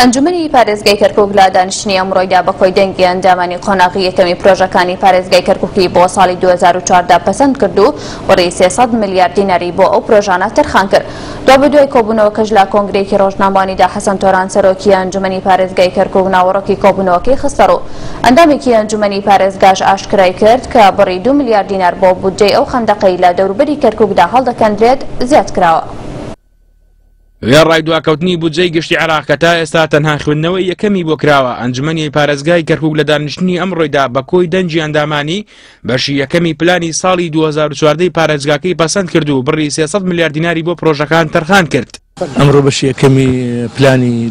ئەنجومەنی پارێزگای کەرکووک لە دانیشتنی ئەمڕۆیدا بە کۆی دەنگی ئەندامانی قۆناغی یەکەمی پرۆژەکانی پارێزگای کەرکووکی بۆ ساڵی 2014 پەسەند کرد و وەڕێی 300 میلیارد دیناری بۆ ئەو پرۆژانە تەرخان کرد. دوای کۆبوونەوەکەش لە کۆنگرێکی ڕۆژنامەوانیدا حەسەن تۆران سەرۆکی ئەنجومەنی پارێزگای کەرکووک ناوەڕۆکی کۆبوونەوەکەی خستە ڕوو. ئەندامێکی ئەنجومەنی پارێزگاش ئاشکرای کرد کە بڕی 2 میلیارد دینار بۆ بودجەی ئەو خەندەقەی لە دەوروبەری کەرکووکدا هەڵدەکەندرێت زیاد کراوە. ڕای دواکەوتنی بودجەی گشتی عێراق کە تا ئێستا تەنها خوێندنەوەی یەکەمی بۆ کراوە. ئەنجومەنی پارێزگای کەرکووک لە دانیشتنی ئەمڕۆیدا بە کۆی دەنگی ئەندامانی بەشی یەکەمی پلانی ساڵی 2014 پارێزگاکەی پەسەند کرد و بڕی 300 میلیارد دیناری بۆ پرۆژەکان تەرخان کرد. ئەمڕۆ بەشی یەکەمی پلانی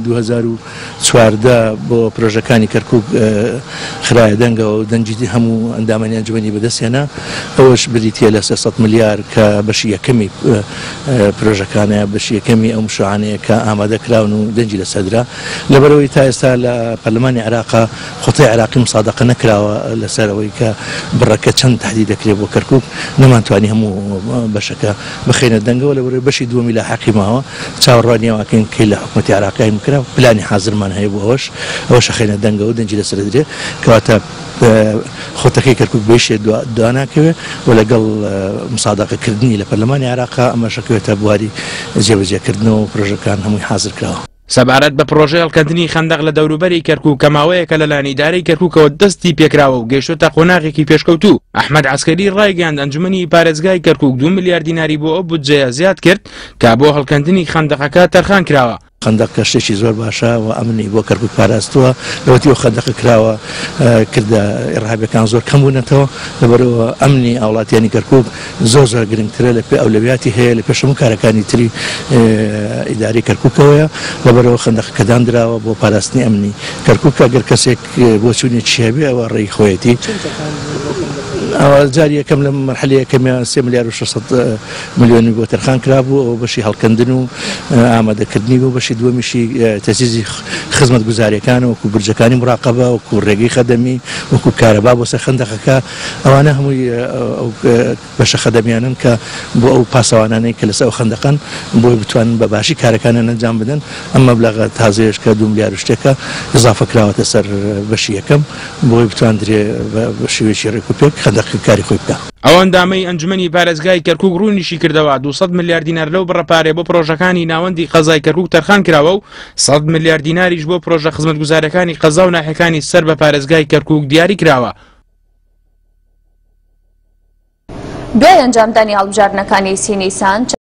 2014 بۆ پرۆژەکانی کەرکووک خرایە دەنگەوە و دەنگی هەموو ئەندامانی ئەنجومەنی بەدەستێنا، ئەوەش بریتە لە 300 میلیارد کە بەشی یەکەمی پرۆژەکانە بەشی یەکەمی ئەو مشروعانەیە کە ئامادەکراون و دەنگی لەسەردرا. لەبەرەوەی تا ئێستا لە پەرلەمانی عێراقا خۆتای عێراقی مسادقە نەکراوە لەسەرەوەی کە بڕەکە چەند تهدید دەکرێت بۆ کەرکووک، نەمانتوانی هەموو بەشەکە بخێنە دەنگەوە. لەبەرەوەی بەشی دووەمی لە حەقی ماوە چاوەڕوانیەوەکەین کەی لە حکوومەتی عێراقی بکرا پلانی حازرمان هەیە بۆ ئەوەش خێنە دەنگەوە دەنگی لەسەر درێ کەواتە خۆتەکەی کەرکووک بێشێ دواناکەوێت و لەگەڵ مسادقەکردنی لە پەرلەمانی عێراقا ئەمەشەکەوێتە بواری جێبەجێکردنەوە و پرۆژەکان هەمووی حازر کراوە. سەبارەت بە پرۆژەی هەڵکەندنی خەندەق لە دەوروبەری کەرکووک کە ماوەیەکە لەلایەن ئیدارەی کەرکووکەوە دەستی پێکراوە و گەیشتۆتە قۆناغێکی پێشکەوتوو، ئەحمەد عەسکەری ڕایگەیاند ئەنجومەنی پارێزگای کەرکووک 2 میلیارد دیناری بۆ ئەو بودجەیە زیاد کرد کە بۆ هەڵکەندنی خەندەقەکە تەرخان کراوە. خەندەق کە شتێکی زۆر باشە و ئەمنی بۆ کەرکووک پاراستووە، لەوەتیەوە خەندەقە کراوە کردە ئێڕابەکان زۆر کەم بوونەتەوە، لەبەرەوە ئەمنی وڵاتیانی کەرکووک زۆر گرنگترە لە پێ ئەولەویاتی هەیە لە پێش هەموو کارەکانی تری ئیداری کەرکووکەوەیە. لەبەرەوە خەندەقەکە دانراوە بۆ پاراستنی ئەمنی کەرکووک. ئەگەر کەسێک بۆ چوونێکی هەبێ ئەوە ڕێی خۆیەتی. ئەوە جاری یەکەم لە مەرحەلەیە کەمیان 3 میلیارد و 600 میلیۆنی بۆ تەرخان کرابوو، ئەوە بەشی هەڵکەندن و ئامادەکردنی بۆ بەشی دووەمیشی تەسیزی خزمەت گوزاریەکان وەکو برجەکانی مراقەبە وەکو ڕێگەی خەدەمی وەکو کارەبا بۆ سەر خەندەقەکە. ئەوانە هەمووی بەشە خەدەمیانن کە بۆ ئەو پاسەوانانەی کە لەسەر ئەو خەندەقەن بۆی بتوانن بە باشی کارەکانیان ئەنجام بدەن. ئەم مەبلەغە تازەیەش کە 2 میلیارد شتێکە ئضافە کراوەتە سەر بەشی یەکەم بۆی بتواندرێ بە شێوەیەکی ڕێکوپێک کاری خۆی بکە. ئەو ئەندامەی ئەنجومەنی پارێزگای کەرکووک ڕوونیشی کردەوە 200 میلیارد دینار لەو بڕەپارێ بۆ پرۆژەکانی ناوەندی قەزای کەرکووک تەرخان کراوە و 100 میلیارد دیناریش بۆ پرۆژە خزمەتگوزارەکانی قەزا و ناحیەکانی سەر بە پارێزگای کەرکووک دیاری کراوە. دوای ئەنجامدانی هەڵبژاردنەکانی 30 نیسان